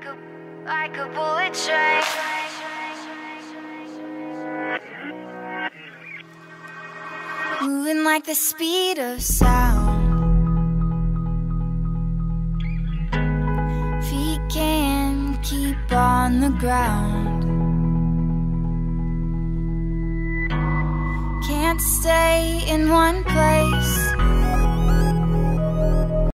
like a bullet train. Moving like the speed of sound. Feet can't keep on the ground. Can't stay in one place.